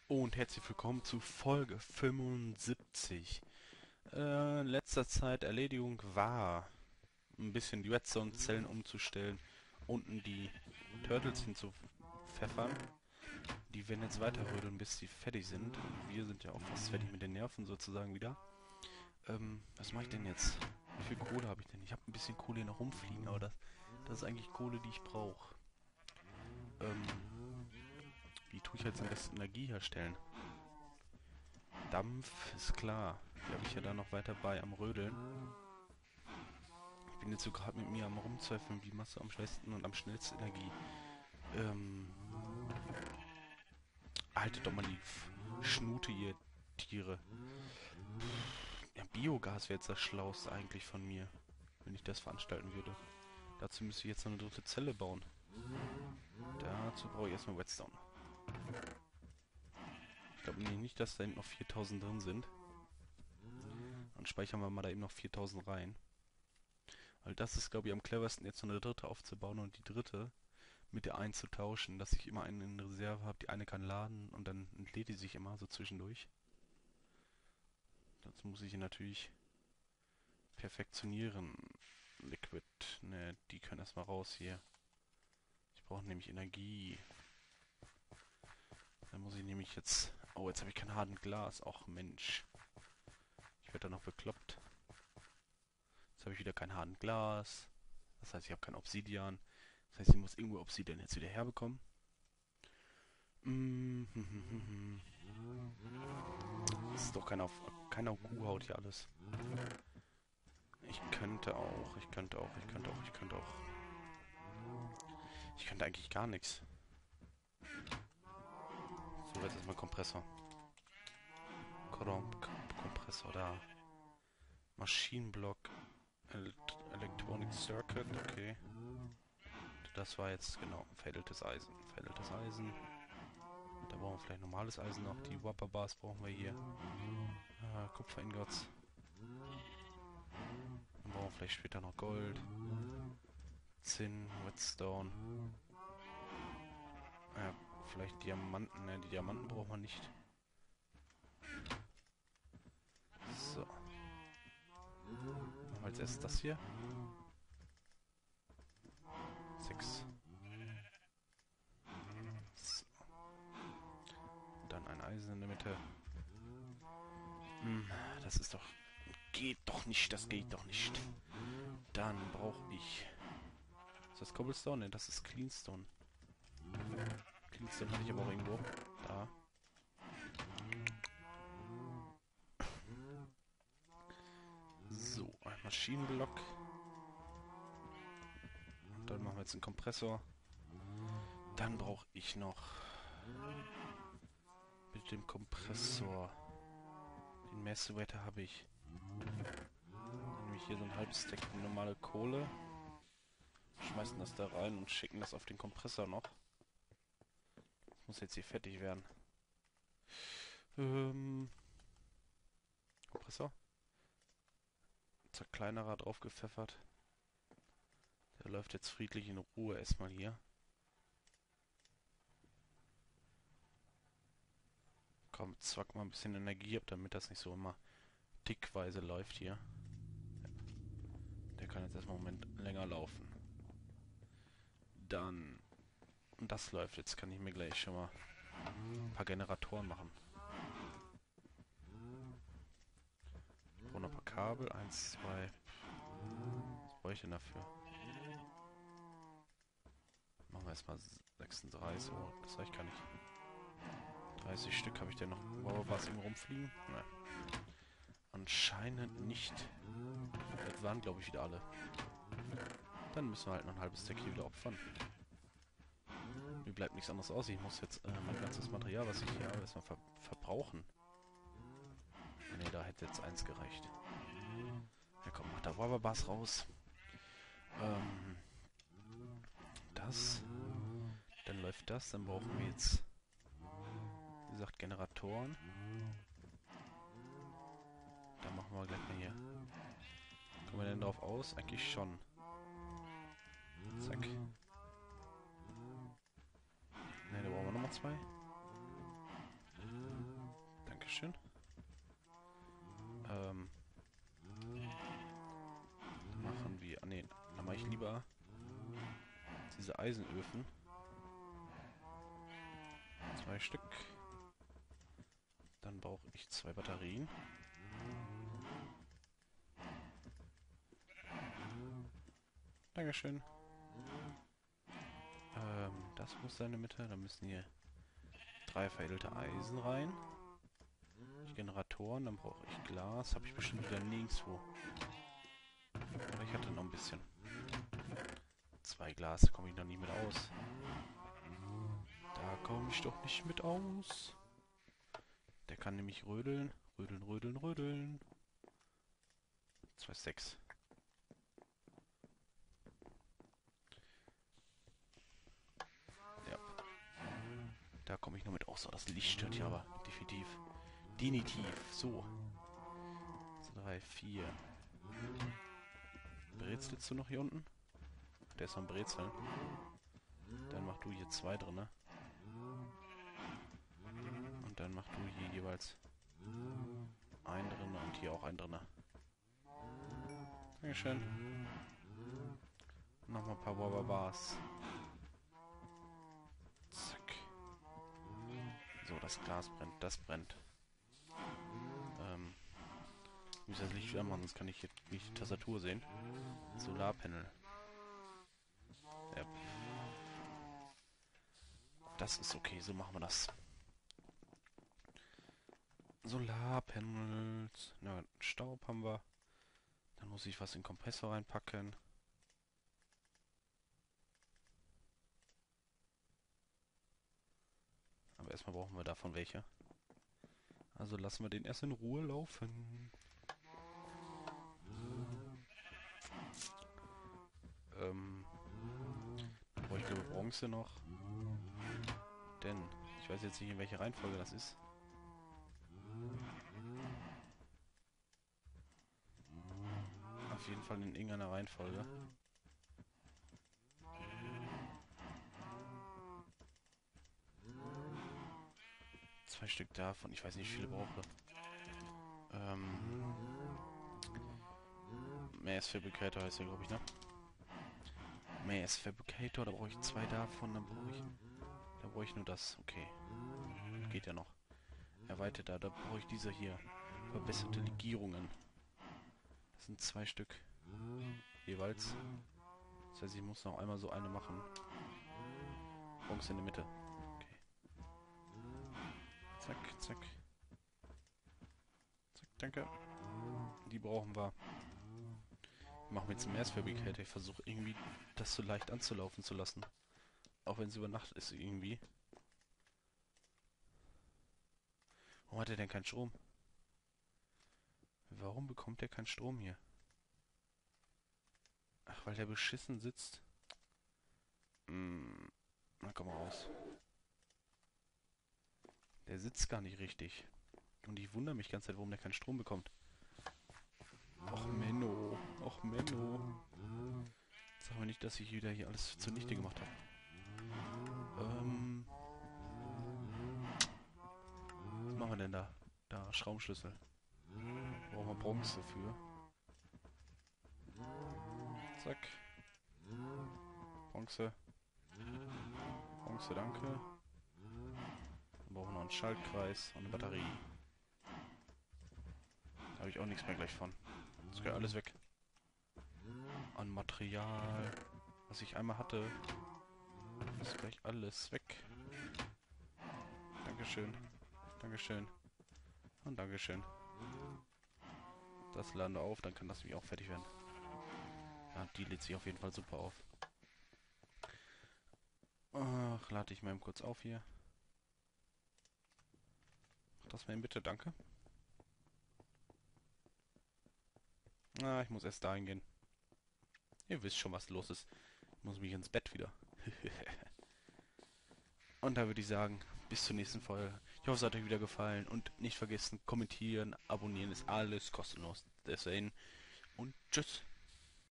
Und herzlich willkommen zu Folge 75. In letzter Zeit Erledigung war, ein bisschen die Redstone-Zellen umzustellen, unten die Turtles hinzupfeffern. Die werden jetzt weiterrödeln, bis sie fertig sind. Und wir sind ja auch fast fertig mit den Nerven sozusagen wieder. Was mache ich denn jetzt? Wie viel Kohle habe ich denn? Ich habe ein bisschen Kohle hier noch rumfliegen, aber das ist eigentlich Kohle, die ich brauche. Ähm, Wie tue ich jetzt am besten Energie herstellen? Dampf ist klar. Die habe ich ja da noch weiter bei am Rödeln. Ich bin jetzt so gerade mit mir am Rumzweifeln, wie machst du am besten und am schnellsten Energie. Ähm, Haltet doch mal die Schnute, ihr Tiere. Ja, Biogas wäre jetzt das Schlauste eigentlich von mir, wenn ich das veranstalten würde. Dazu müsste ich jetzt noch eine dritte Zelle bauen. Dazu brauche ich erstmal Redstone. Ich glaube nicht, dass da hinten noch 4000 drin sind. Dann speichern wir mal da eben noch 4000 rein. Weil das ist, glaube ich, am cleversten, jetzt noch eine dritte aufzubauen und die dritte mit der einen zu tauschen, dass ich immer eine in Reserve habe, die eine kann laden und dann entlädt die sich immer so zwischendurch. Das muss ich natürlich perfektionieren. Liquid, ne, die können erstmal raus hier. Ich brauche nämlich Energie. Dann muss ich nämlich jetzt... Oh, jetzt habe ich kein harten Glas. Och, Mensch. Ich werde da noch bekloppt. Jetzt habe ich wieder kein harten Glas. Das heißt, ich habe kein Obsidian. Das heißt, ich muss irgendwo Obsidian jetzt wieder herbekommen. Das ist doch keiner Kuhhaut hier alles. Ich könnte eigentlich gar nichts. So, jetzt erstmal Kompressor. Kompressor da. Maschinenblock. Electronic Circuit, okay. Das war jetzt, genau, verhältnistes Eisen. Verhältnistes Eisen. Da brauchen wir vielleicht normales Eisen noch. Die Wapper-Bars brauchen wir hier. Kupfer-Ingots. Dann brauchen wir vielleicht später noch Gold. Zinn, Redstone. Vielleicht Diamanten. Ne, die Diamanten brauchen wir nicht. So. Machen wir als erstes das hier. 6. So. Dann ein Eisen in der Mitte. Das ist doch... Geht doch nicht, das geht doch nicht. Dann brauche ich... Ist das Cobblestone? Ne, das ist Cleanstone. Cleanstone hatte ich aber auch irgendwo. Da. So, ein Maschinenblock. Und dann machen wir jetzt einen Kompressor. Dann brauche ich noch... Mit dem Kompressor... Den Messwerte habe ich. Dann nehme ich hier so ein halbes Stack normale Kohle. Schmeißen das da rein und schicken das auf den Kompressor noch. Das muss jetzt hier fertig werden. Kompressor. Zerkleinerer drauf gepfeffert. Der läuft jetzt friedlich in Ruhe erstmal hier. Komm, zwack mal ein bisschen Energie ab, damit das nicht so immer dickweise läuft hier. Der kann jetzt erstmal einen Moment länger laufen. Dann... Und das läuft. Jetzt kann ich mir gleich schon mal ein paar Generatoren machen. Ich brauche noch ein paar Kabel. 1, 2. Was brauche ich denn dafür? Machen wir erstmal 36. Oh, das reicht gar nicht. 30 Stück habe ich denn noch. Wow, was irgendwo rumfliegen? Nein. Anscheinend nicht. Das waren, glaube ich, wieder alle. Dann müssen wir halt noch ein halbes Stack hier wieder opfern. Mir bleibt nichts anderes aus. Ich muss jetzt mein ganzes Material, was ich hier habe, erstmal verbrauchen. Ne, da hätte jetzt eins gereicht. Ja komm, mach da Wababas raus. Das. Dann läuft das. Dann brauchen wir jetzt, wie gesagt, Generatoren. Dann machen wir gleich mal hier. Kommen wir denn drauf aus? Eigentlich schon. Zack. Ne, da brauchen wir nochmal 2. Dankeschön. Machen wir... Ah, nee, dann mache ich lieber diese Eisenöfen. 2 Stück. Dann brauche ich 2 Batterien. Dankeschön. Das muss seine Mitte. Da müssen hier 3 veredelte Eisen rein. Generatoren, dann brauche ich Glas. Habe ich bestimmt wieder nirgendwo. Aber ich hatte noch ein bisschen. 2 Glas, da komme ich noch nie mit aus. Da komme ich doch nicht mit aus. Der kann nämlich rödeln. Rödeln, rödeln, rödeln. 2,6. Ja. Da komme ich noch mit aus. So, das Licht stört hier aber definitiv. Definitiv. So. 3, 4. Brezelst du noch hier unten? Der ist am Brezeln. Dann mach du hier 2 drin, ne? Und dann mach du hier jeweils einen drin und hier auch einen drin. Dankeschön. Nochmal ein paar Wababas. Zack. So, das Glas brennt. Das brennt. Ich muss das Licht wieder machen, sonst kann ich hier nicht die Tastatur sehen. Solarpanel. Ja. Das ist okay, so machen wir das. Solarpanels. Na, Staub haben wir. Dann muss ich was in den Kompressor reinpacken. Aber erstmal brauchen wir davon welche. Also lassen wir den erst in Ruhe laufen. Dann brauche ich glaube Bronze noch. Denn ich weiß jetzt nicht, in welcher Reihenfolge das ist. Auf jeden Fall in irgendeiner Reihenfolge. Zwei Stück davon. Ich weiß nicht, wie viele brauche. Mass Fabricator heißt der, glaube ich, ne? Mass Fabricator, da brauche ich 2 davon, dann brauche ich... Da brauche ich nur das, okay. Geht ja noch. Erweitert da brauche ich diese hier. Verbesserte Legierungen. Das sind 2 Stück. Jeweils. Das heißt, ich muss noch einmal so eine machen. Bronze in der Mitte. Okay. Zack, zack. Zack, danke. Die brauchen wir. Machen wir jetzt einen Mass Fabricator. Ich versuche irgendwie das so leicht anzulaufen zu lassen. Auch wenn es über Nacht ist irgendwie. Warum hat er denn keinen Strom? Warum bekommt er keinen Strom hier? Ach, weil der beschissen sitzt. Na komm mal raus. Der sitzt gar nicht richtig. Und ich wundere mich die ganze Zeit, warum der keinen Strom bekommt. Och Menno. Och Menno. Sag mir nicht, dass ich wieder hier alles zunichte gemacht habe. Was machen wir denn da? Da, Schraubenschlüssel. Brauchen wir Bronze für. Zack. Bronze. Bronze, danke. Dann brauchen wir noch einen Schaltkreis und eine Batterie. Da habe ich auch nichts mehr gleich von. Das geht alles weg. An Material, was ich einmal hatte, ist gleich alles weg. Dankeschön. Dankeschön. Und Dankeschön. Das laden wir auf, dann kann das nämlich auch fertig werden. Ja, die lädt sich auf jeden Fall super auf. Ach, lade ich mal eben kurz auf hier. Mach das mal eben bitte, danke. Ah, ich muss erst dahin gehen. Ihr wisst schon, was los ist. Ich muss mich ins Bett wieder. Und da würde ich sagen, bis zur nächsten Folge. Ich hoffe, es hat euch wieder gefallen. Und nicht vergessen, kommentieren, abonnieren ist alles kostenlos. Deswegen und tschüss.